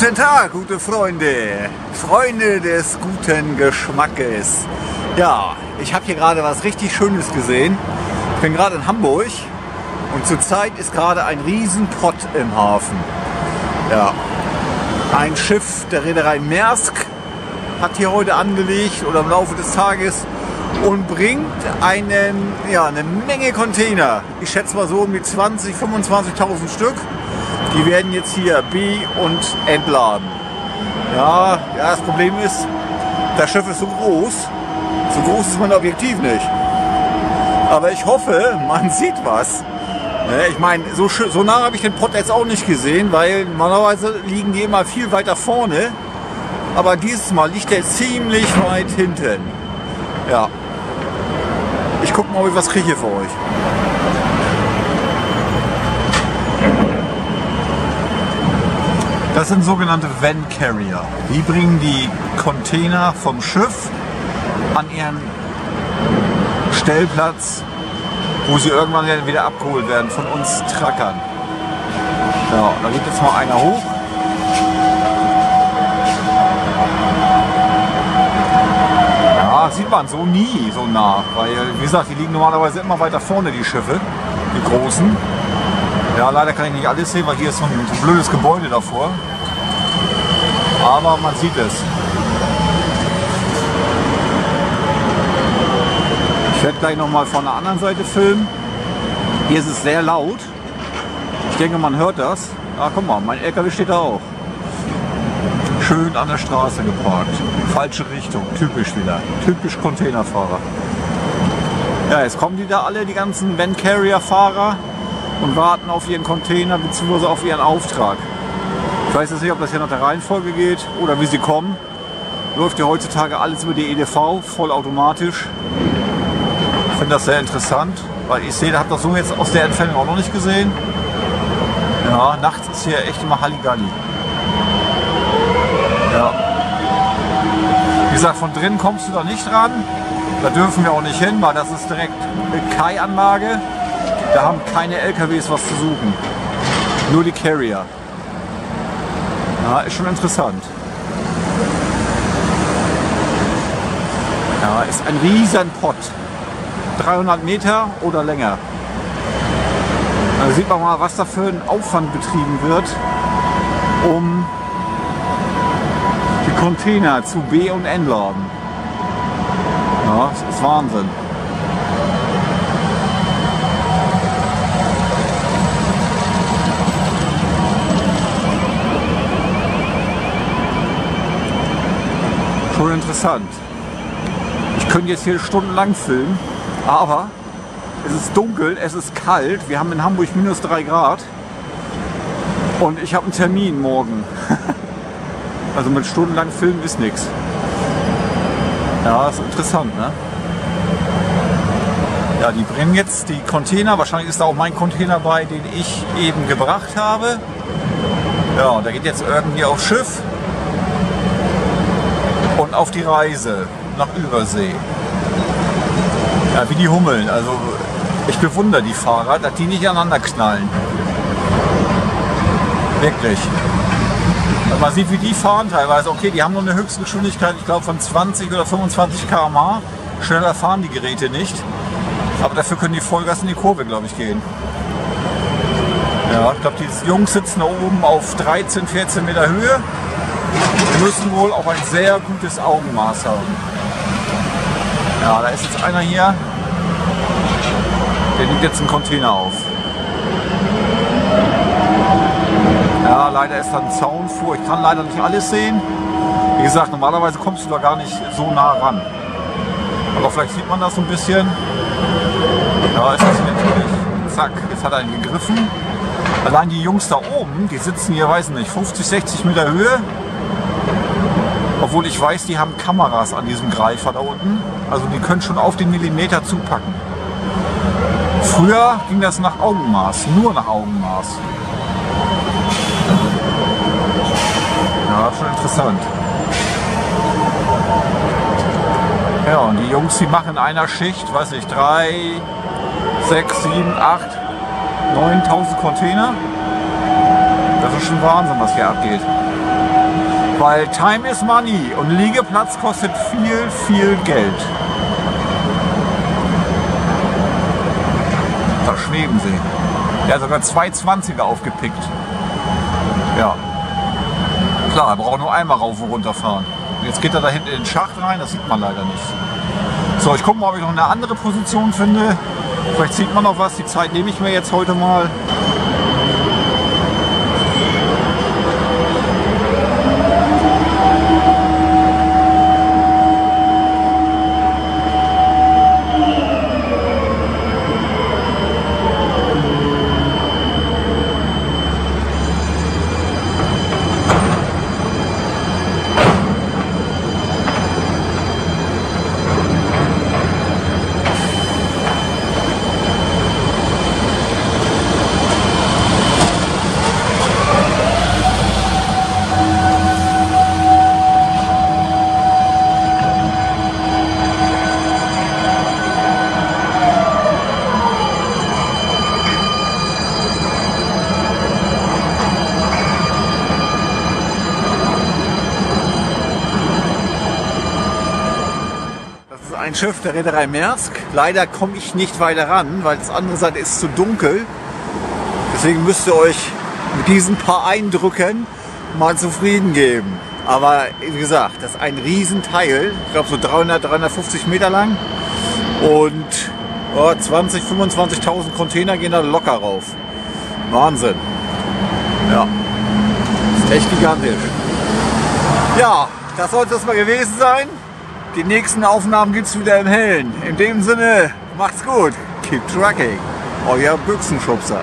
Guten Tag, gute Freunde, Freunde des guten Geschmackes. Ja, ich habe hier gerade was richtig Schönes gesehen. Ich bin gerade in Hamburg und zurzeit ist gerade ein Riesenpott im Hafen. Ja, ein Schiff der Reederei Maersk hat hier heute angelegt oder im Laufe des Tages und bringt eine Menge Container. Ich schätze mal so um die 20.000, 25.000 Stück. Die werden jetzt hier be- und entladen. Ja, das Problem ist, das Schiff ist so groß. So groß ist mein Objektiv nicht. Aber ich hoffe, man sieht was. Ich meine, so nah habe ich den Pott jetzt auch nicht gesehen, weil normalerweise liegen die immer viel weiter vorne. Aber dieses Mal liegt der ziemlich weit hinten. Ja. Ich gucke mal, ob ich was kriege für euch. Das sind sogenannte Van Carrier. Die bringen die Container vom Schiff an ihren Stellplatz, wo sie irgendwann wieder abgeholt werden von uns Truckern. Ja, da geht jetzt mal einer hoch. Ja, sieht man so nie so nah, weil, wie gesagt, die liegen normalerweise immer weiter vorne, die Schiffe, die großen. Ja, leider kann ich nicht alles sehen, weil hier ist so ein blödes Gebäude davor. Aber man sieht es. Ich werde gleich noch mal von der anderen Seite filmen. Hier ist es sehr laut. Ich denke, man hört das. Ah, guck mal, mein LKW steht da auch. Schön an der Straße geparkt. Falsche Richtung, typisch wieder. Typisch Containerfahrer. Ja, jetzt kommen die da alle, die ganzen Van Carrier Fahrer, und warten auf ihren Container bzw. auf ihren Auftrag. Ich weiß jetzt nicht, ob das hier nach der Reihenfolge geht oder wie sie kommen. Läuft ja heutzutage alles über die EDV, vollautomatisch. Ich finde das sehr interessant, weil ich sehe, habe das so jetzt aus der Entfernung auch noch nicht gesehen. Ja, nachts ist hier echt immer Halligalli. Ja. Wie gesagt, von drinnen kommst du da nicht ran. Da dürfen wir auch nicht hin, weil das ist direkt eine Kai-Anlage. Da haben keine LKWs was zu suchen. Nur die Carrier. Ja, ist schon interessant. Ja, ist ein riesen Pott. 300 Meter oder länger. Da sieht man mal, was da für ein Aufwand betrieben wird, um die Container zu be- und entladen. Ja, das ist Wahnsinn. Schon interessant. Ich könnte jetzt hier stundenlang filmen, aber es ist dunkel, es ist kalt. Wir haben in Hamburg -3 Grad und ich habe einen Termin morgen. Also mit stundenlang filmen ist nichts. Ja, ist interessant, ne? Ja, die bringen jetzt die Container. Wahrscheinlich ist da auch mein Container bei, den ich eben gebracht habe. Ja, der geht jetzt irgendwie aufs Schiff und auf die Reise nach Übersee. Ja, wie die Hummeln. Also ich bewundere die Fahrer, dass die nicht aneinander knallen. Wirklich. Und man sieht, wie die fahren teilweise. Okay, die haben nur eine Höchstgeschwindigkeit, ich glaube von 20 oder 25 km/h. Schneller fahren die Geräte nicht. Aber dafür können die Vollgas in die Kurve, glaube ich, gehen. Ja, ich glaube, die Jungs sitzen da oben auf 13, 14 Meter Höhe. Wir müssen wohl auch ein sehr gutes Augenmaß haben. Ja, da ist jetzt einer hier, der nimmt jetzt einen Container auf. Ja, leider ist da ein Zaun vor. Ich kann leider nicht alles sehen. Wie gesagt, normalerweise kommst du da gar nicht so nah ran. Aber vielleicht sieht man das so ein bisschen. Ja, ist das natürlich. Zack, jetzt hat er ihn gegriffen. Allein die Jungs da oben, die sitzen hier, weiß nicht, 50, 60 Meter Höhe. Obwohl ich weiß, die haben Kameras an diesem Greifer da unten. Also die können schon auf den Millimeter zupacken. Früher ging das nach Augenmaß, nur nach Augenmaß. Ja, schon interessant. Ja, und die Jungs, die machen in einer Schicht, weiß ich, 3, 6, 7, 8, 9.000 Container. Das ist schon Wahnsinn, was hier abgeht. Weil Time is Money und Liegeplatz kostet viel, viel Geld. Da schweben sie. Der hat sogar 220er aufgepickt. Ja. Klar, er braucht nur einmal rauf und runter fahren. Jetzt geht er da hinten in den Schacht rein, das sieht man leider nicht. So, ich gucke mal, ob ich noch eine andere Position finde. Vielleicht sieht man noch was. Die Zeit nehme ich mir jetzt heute mal. Ein Schiff der Reederei Maersk. Leider komme ich nicht weiter ran, weil das andere Seite ist zu dunkel. Deswegen müsst ihr euch mit diesen paar Eindrücken mal zufrieden geben. Aber wie gesagt, das ist ein Riesenteil. Ich glaube so 300, 350 Meter lang. Und 20, 25.000 Container gehen da locker rauf. Wahnsinn. Ja, ist echt gigantisch. Ja, das sollte es mal gewesen sein. Die nächsten Aufnahmen gibt es wieder im Hellen. In dem Sinne, macht's gut. Keep trucking. Euer Büchsenschubser.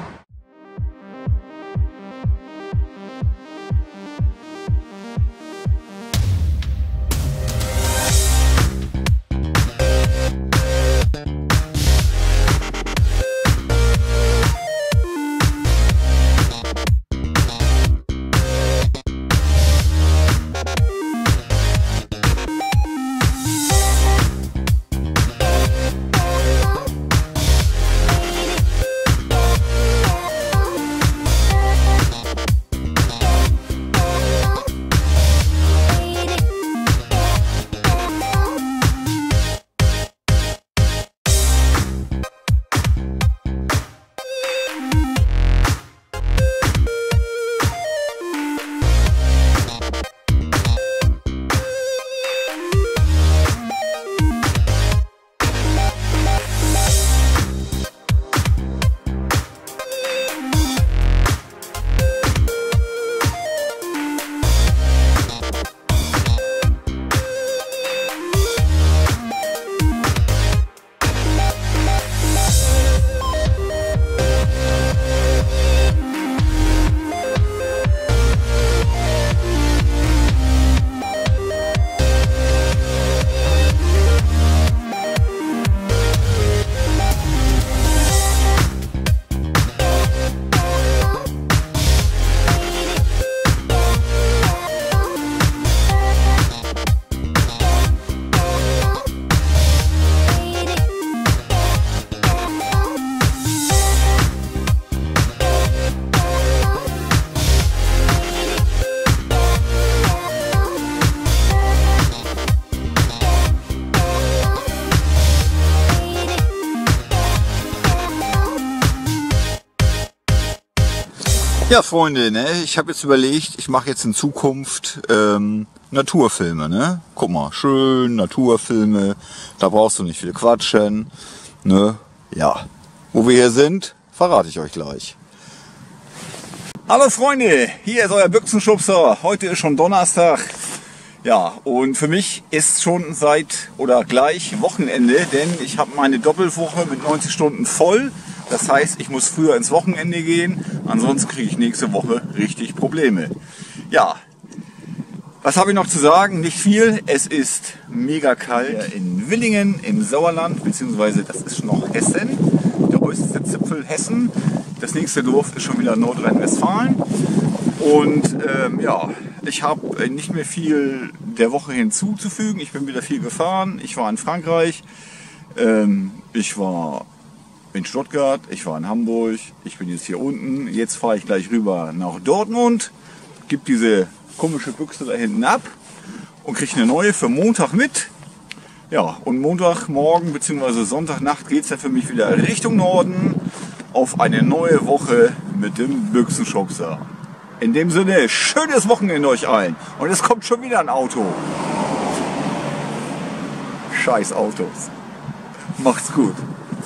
Ja, Freunde, ne? Ich habe jetzt überlegt, ich mache jetzt in Zukunft Naturfilme. Ne? Guck mal, schön Naturfilme, da brauchst du nicht viel quatschen. Ne? Ja, wo wir hier sind, verrate ich euch gleich. Hallo Freunde, hier ist euer Büchsenschubser. Heute ist schon Donnerstag. Ja, und für mich ist schon seit oder gleich Wochenende, denn ich habe meine Doppelwoche mit 90 Stunden voll. Das heißt, ich muss früher ins Wochenende gehen, ansonsten kriege ich nächste Woche richtig Probleme. Ja, was habe ich noch zu sagen? Nicht viel. Es ist mega kalt in Willingen im Sauerland, beziehungsweise das ist noch Hessen, der äußerste Zipfel Hessen. Das nächste Dorf ist schon wieder Nordrhein-Westfalen. Und ja, ich habe nicht mehr viel der Woche hinzuzufügen. Ich bin wieder viel gefahren. Ich war in Frankreich, ich war in Stuttgart, ich war in Hamburg, ich bin jetzt hier unten. Jetzt fahre ich gleich rüber nach Dortmund. Gibt diese komische Büchse da hinten ab und kriege eine neue für Montag mit. Ja, und Montagmorgen bzw. Sonntagnacht geht es ja für mich wieder Richtung Norden auf eine neue Woche mit dem Büchsenschubser. In dem Sinne, schönes Wochenende euch allen. Und es kommt schon wieder ein Auto. Scheiß Autos. Macht's gut.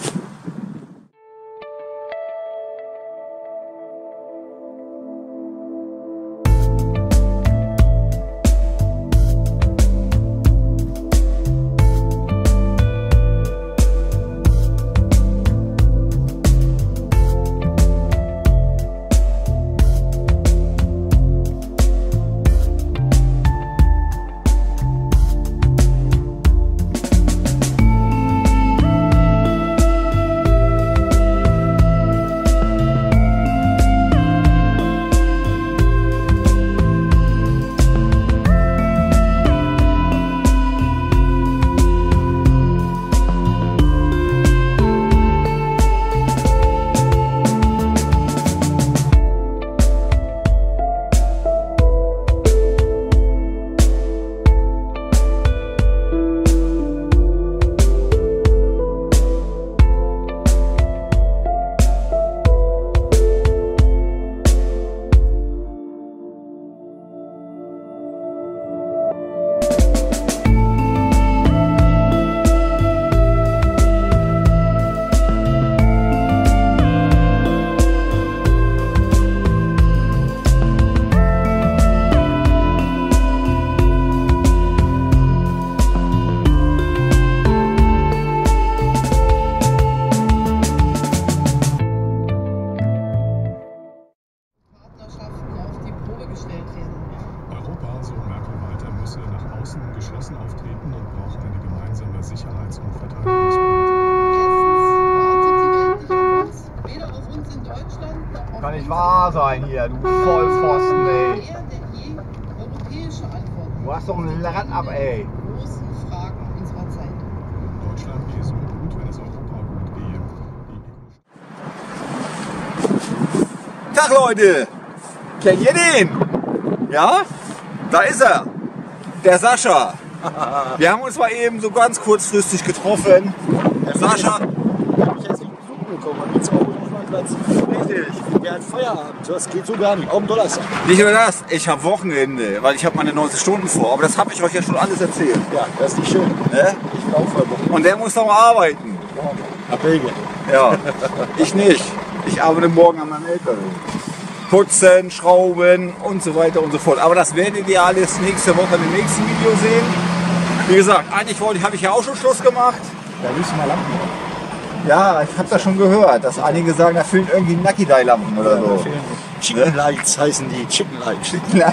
Europa, so Merkel weiter, müsse nach außen geschlossen auftreten und brauche eine gemeinsame Sicherheits- und Verteidigungspolitik. Erstens wartet die Welt nicht auf uns, weder auf uns in Deutschland noch auf Kann nicht uns wahr sein hier, du Vollpfosten, ey. eher denn je europäische Antworten Du hast doch einen Rad ab, ey. auf die großen Fragen unserer Zeit. Deutschland gehe so gut, wenn es Europa gut gehe. Tag Leute, kennt ihr den? Ja, da ist er, der Sascha. Wir haben uns mal eben so ganz kurzfristig getroffen. Der Sascha. Ich jetzt nicht besuchen gekommen und jetzt auch auf Platz. Richtig. Der hat Feierabend. Das geht so gar nicht. Auch am Donnerstag. Nicht nur das, ich habe Wochenende, weil ich habe meine 90 Stunden vor. Aber das habe ich euch ja schon alles erzählt. Ja, das ist nicht schön. Ne? Ich bin auch voll Bock. Und der muss noch mal arbeiten. Ab Belgien. Ja, ich nicht. Ich arbeite morgen an meinem LKW. Putzen, Schrauben und so weiter und so fort. Aber das werdet ihr alles nächste Woche in dem nächsten Video sehen. Wie gesagt, eigentlich habe ich ja auch schon Schluss gemacht. Da müssen wir Lampen. Ja, ich habe das schon gehört, dass einige sagen, da fehlen irgendwie Nucky-Dye-Lampen oder so. Chicken Lights heißen die. Chicken Lights.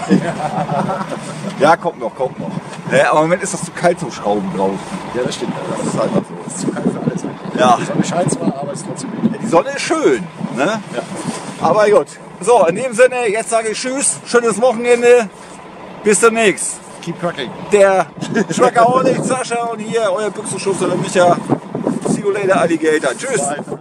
Ja, kommt noch. Aber im Moment ist das zu kalt zum Schrauben draußen. Ja, das stimmt. Das ist halt noch so. Das ist zu kalt für alles. Ja. Die Sonne scheint zwar, aber es ist trotzdem. Die Sonne ist schön, ne? Ja. Aber gut. So, in dem Sinne, jetzt sage ich Tschüss, schönes Wochenende, bis demnächst. Keep cracking. Der Schwackerholic, Sascha und hier euer Büchsenschubser, der Micha. See you later, Alligator. Tschüss. Bye.